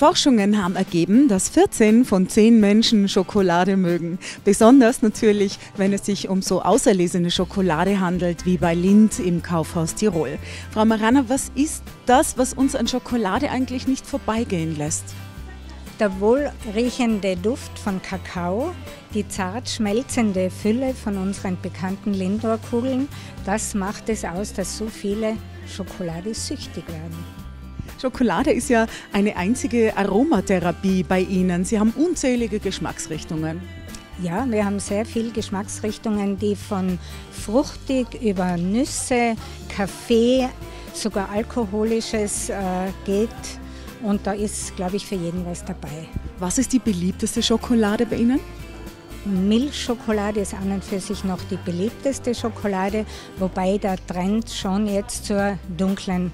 Forschungen haben ergeben, dass 14 von 10 Menschen Schokolade mögen. Besonders natürlich, wenn es sich um so auserlesene Schokolade handelt, wie bei Lindt im Kaufhaus Tirol. Frau Marana, was ist das, was uns an Schokolade eigentlich nicht vorbeigehen lässt? Der wohlriechende Duft von Kakao, die zart schmelzende Fülle von unseren bekannten Lindor-Kugeln, das macht es aus, dass so viele Schokolade süchtig werden. Schokolade ist ja eine einzige Aromatherapie bei Ihnen. Sie haben unzählige Geschmacksrichtungen. Ja, wir haben sehr viele Geschmacksrichtungen, die von fruchtig über Nüsse, Kaffee, sogar Alkoholisches geht. Und da ist, glaube ich, für jeden was dabei. Was ist die beliebteste Schokolade bei Ihnen? Milchschokolade ist an und für sich noch die beliebteste Schokolade, wobei der Trend schon jetzt zur dunklen,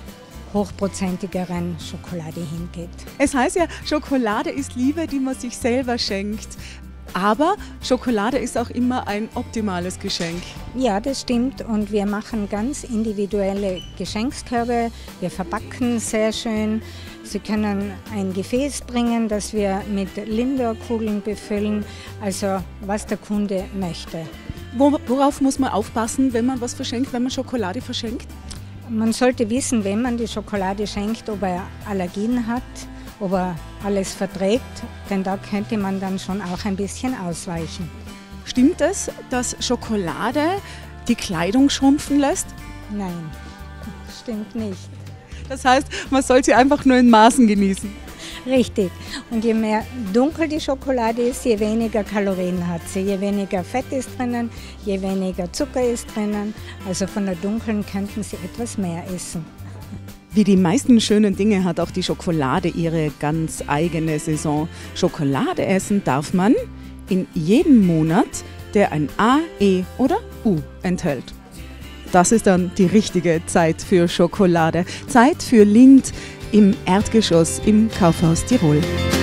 hochprozentigeren Schokolade hingeht. Es heißt ja, Schokolade ist Liebe, die man sich selber schenkt. Aber Schokolade ist auch immer ein optimales Geschenk. Ja, das stimmt. Und wir machen ganz individuelle Geschenkskörbe. Wir verpacken sehr schön. Sie können ein Gefäß bringen, das wir mit Lindor-Kugeln befüllen. Also was der Kunde möchte. Worauf muss man aufpassen, wenn man was verschenkt, wenn man Schokolade verschenkt? Man sollte wissen, wenn man die Schokolade schenkt, ob er Allergien hat, ob er alles verträgt, denn da könnte man dann schon auch ein bisschen ausweichen. Stimmt es, dass Schokolade die Kleidung schrumpfen lässt? Nein, stimmt nicht. Das heißt, man soll sie einfach nur in Maßen genießen. Richtig. Und je mehr dunkel die Schokolade ist, je weniger Kalorien hat sie. Je weniger Fett ist drinnen, je weniger Zucker ist drinnen. Also von der dunklen könnten Sie etwas mehr essen. Wie die meisten schönen Dinge hat auch die Schokolade ihre ganz eigene Saison. Schokolade essen darf man in jedem Monat, der ein A, E oder U enthält. Das ist dann die richtige Zeit für Schokolade. Zeit für Lindt im Erdgeschoss im Kaufhaus Tirol.